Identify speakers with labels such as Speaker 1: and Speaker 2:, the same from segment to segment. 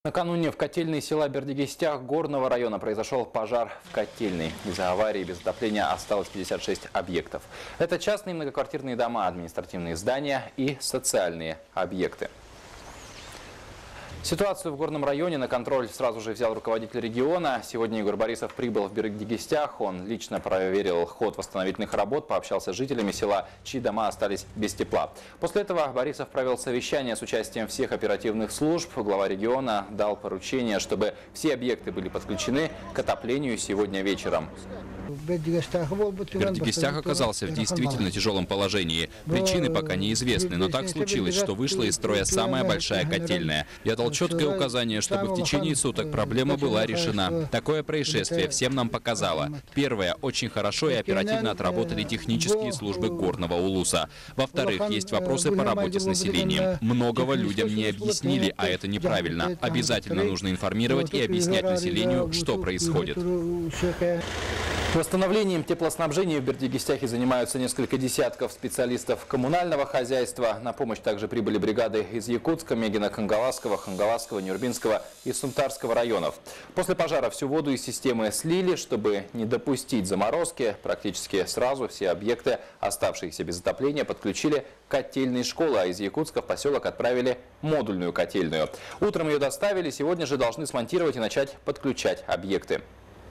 Speaker 1: Накануне в котельной села Бердигистях Горного района произошел пожар в котельной. Из-за аварии без отопления осталось 56 объектов. Это частные многоквартирные дома, административные здания и социальные объекты. Ситуацию в Горном районе на контроль сразу же взял руководитель региона. Сегодня Игорь Борисов прибыл в Бердигистях. Он лично проверил ход восстановительных работ, пообщался с жителями села, чьи дома остались без тепла. После этого Борисов провел совещание с участием всех оперативных служб. Глава региона дал поручение, чтобы все объекты были подключены к отоплению сегодня вечером.
Speaker 2: Бердигистях оказался в действительно тяжелом положении. Причины пока неизвестны, но так случилось, что вышла из строя самая большая котельная. Я дал четкое указание, чтобы в течение суток проблема была решена. Такое происшествие всем нам показало. Первое, очень хорошо и оперативно отработали технические службы Горного Улуса. Во-вторых, есть вопросы по работе с населением. Многого людям не объяснили, а это неправильно. Обязательно нужно информировать и объяснять населению, что происходит.
Speaker 1: Восстановлением теплоснабжения в Бердигистяхе занимаются несколько десятков специалистов коммунального хозяйства. На помощь также прибыли бригады из Якутска, Мегино-Кангаласского, Хангаласского, Нюрбинского и Сунтарского районов. После пожара всю воду из системы слили, чтобы не допустить заморозки. Практически сразу все объекты, оставшиеся без отопления, подключили котельные школы, а из Якутска в поселок отправили модульную котельную. Утром ее доставили, сегодня же должны смонтировать и начать подключать объекты.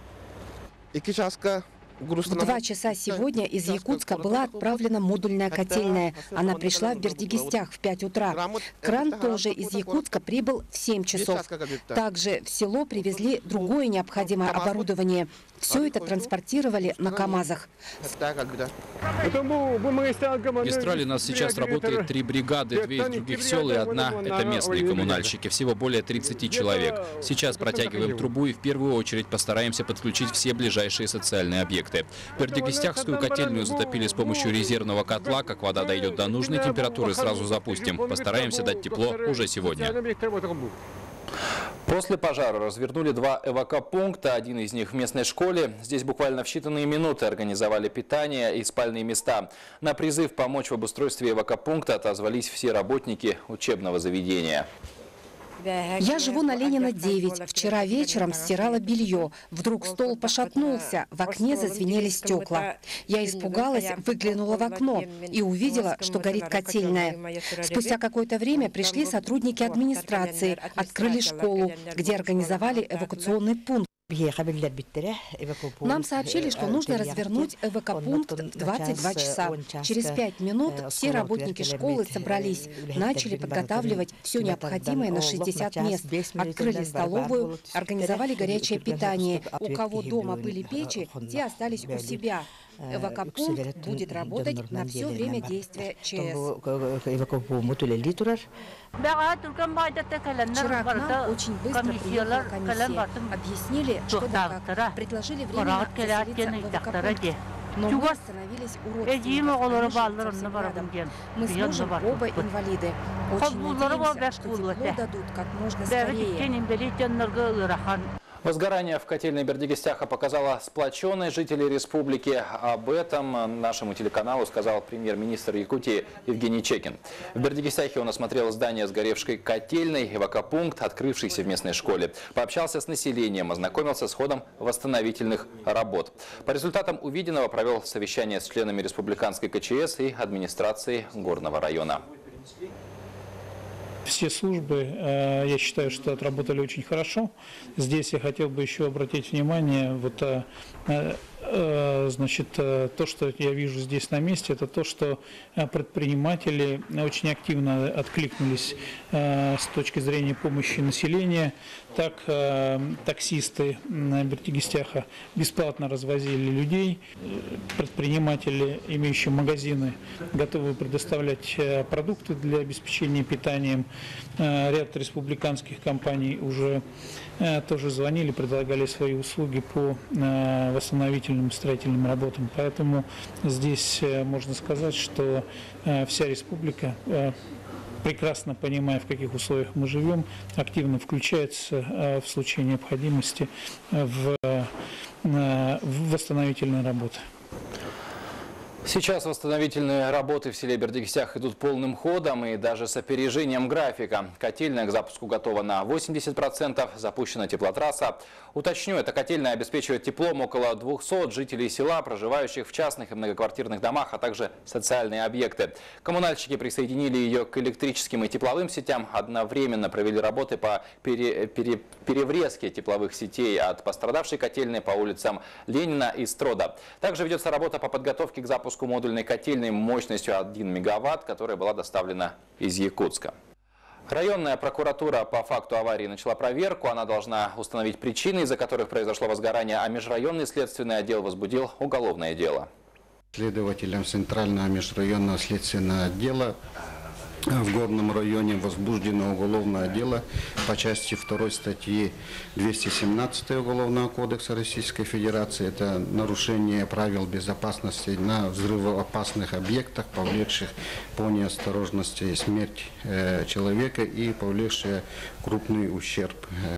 Speaker 3: В 2 часа сегодня из Якутска была отправлена модульная котельная. Она пришла в Бердигистях в 5 утра. Кран тоже из Якутска прибыл в 7 часов. Также в село привезли другое необходимое оборудование. Все это транспортировали на КАМАЗах.
Speaker 2: В Мистрале у нас сейчас работает 3 бригады, 2 из других сел и 1 – это местные коммунальщики. Всего более 30 человек. Сейчас протягиваем трубу и в первую очередь постараемся подключить все ближайшие социальные объекты. Бердигистяхскую котельную затопили с помощью резервного котла. Как вода дойдет до нужной температуры, сразу запустим. Постараемся дать тепло уже сегодня.
Speaker 1: После пожара развернули 2 эвакопункта, один из них в местной школе. Здесь буквально в считанные минуты организовали питание и спальные места. На призыв помочь в обустройстве эвакопункта отозвались все работники учебного заведения.
Speaker 3: Я живу на Ленина 9. Вчера вечером стирала белье. Вдруг стол пошатнулся, в окне зазвенели стекла. Я испугалась, выглянула в окно и увидела, что горит котельная. Спустя какое-то время пришли сотрудники администрации, открыли школу, где организовали эвакуационный пункт. Нам сообщили, что нужно развернуть эвакопункт в 22 часа. Через 5 минут все работники школы собрались, начали подготавливать все необходимое на 60 мест. Открыли столовую, организовали горячее питание. У кого дома были печи, те остались у себя. Эвакопункт будет работать на все время действия ЧС. Вчера к нам очень быстро приехала комиссия. Объяснили, что да как. Предложили временно заселиться в эвакопункт. Но мы остановились у родственников. Мы с мужем оба инвалиды. Очень надеемся, что тепло дадут как можно скорее.
Speaker 1: Возгорание в котельной Бердигистяха показало сплоченность жителей республики. Об этом нашему телеканалу сказал премьер-министр Якутии Евгений Чекин. В Бердигистяхе он осмотрел здание сгоревшей котельной, эвакопункт, открывшийся в местной школе. Пообщался с населением, ознакомился с ходом восстановительных работ. По результатам увиденного провел совещание с членами республиканской КЧС и администрации Горного района.
Speaker 4: Все службы, я считаю, что отработали очень хорошо. Здесь я хотел бы еще обратить внимание, значит, то, что я вижу здесь на месте, это то, что предприниматели очень активно откликнулись с точки зрения помощи населения. Так таксисты Бердигистяха бесплатно развозили людей. Предприниматели, имеющие магазины, готовы предоставлять продукты для обеспечения питанием. Ряд республиканских компаний уже тоже звонили, предлагали свои услуги по восстановительным строительным работам. Поэтому здесь можно сказать, что вся республика, прекрасно понимая, в каких условиях мы живем, активно включается в случае необходимости в восстановительные работы.
Speaker 1: Сейчас восстановительные работы в селе Бердикистях идут полным ходом и даже с опережением графика. Котельная к запуску готова на 80%, запущена теплотрасса. Уточню, эта котельная обеспечивает теплом около 200 жителей села, проживающих в частных и многоквартирных домах, а также социальные объекты. Коммунальщики присоединили ее к электрическим и тепловым сетям, одновременно провели работы по переврезке тепловых сетей от пострадавшей котельной по улицам Ленина и Строда. Также ведется работа по подготовке к запуску модульной котельной мощностью 1 мегаватт, которая была доставлена из Якутска. Районная прокуратура по факту аварии начала проверку. Она должна установить причины, из-за которых произошло возгорание, а межрайонный следственный отдел возбудил уголовное дело.
Speaker 5: Следователям Центрального межрайонного следственного отдела в Горном районе возбуждено уголовное дело по части 2 статьи 217 Уголовного кодекса Российской Федерации. Это нарушение правил безопасности на взрывоопасных объектах, повлекших по неосторожности смерть человека и повлекшее крупный ущерб